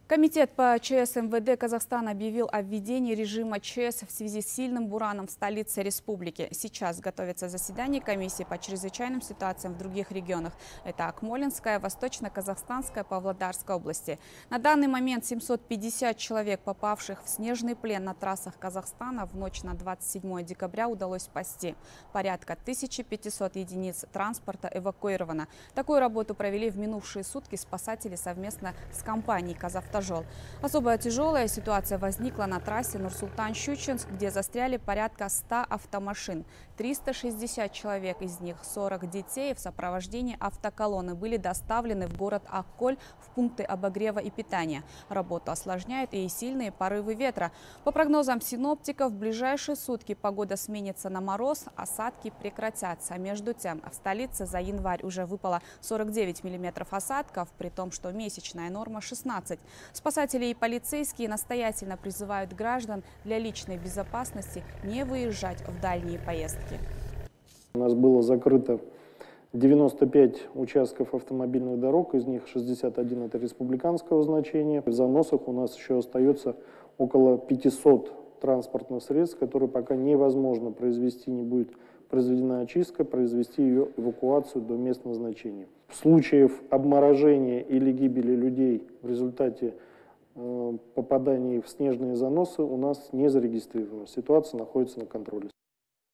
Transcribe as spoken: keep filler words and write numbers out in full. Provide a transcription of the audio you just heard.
Комитет по ЧС МВД Казахстана объявил о введении режима ЧС в связи с сильным бураном в столице республики. Сейчас готовится заседание комиссии по чрезвычайным ситуациям в других регионах. Это Акмолинская, Восточно-Казахстанская, Павлодарская области. На данный момент семьсот пятьдесят человек, попавших в снежный плен на трассах Казахстана, в ночь на двадцать седьмое декабря удалось спасти. Порядка тысячи пятисот единиц транспорта эвакуировано. Такую работу провели в минувшие сутки спасатели совместно с компанией «Казавтожол». Особо тяжелая ситуация возникла на трассе Нур-Султан-Щучинск, где застряли порядка ста автомашин. триста шестьдесят человек, из них сорок детей, в сопровождении автоколонны были доставлены в город Акколь в пункты обогрева и питания. Работу осложняют и сильные порывы ветра. По прогнозам синоптиков, в ближайшие сутки погода сменится на мороз, осадки прекратятся. Между тем, в столице за январь уже выпало сорок девять миллиметров осадков, при том, что месячная норма шестнадцать. Спасатели и полицейские настоятельно призывают граждан для личной безопасности не выезжать в дальние поездки. У нас было закрыто девяносто пять участков автомобильных дорог, из них шестьдесят один это республиканского значения. В заносах у нас еще остается около пятисот транспортных средств, которые пока невозможно произвести, не будет произведена очистка, произвести ее эвакуацию до мест назначения. Случаев обморожения или гибели людей в результате э, попадания в снежные заносы у нас не зарегистрировано. Ситуация находится на контроле.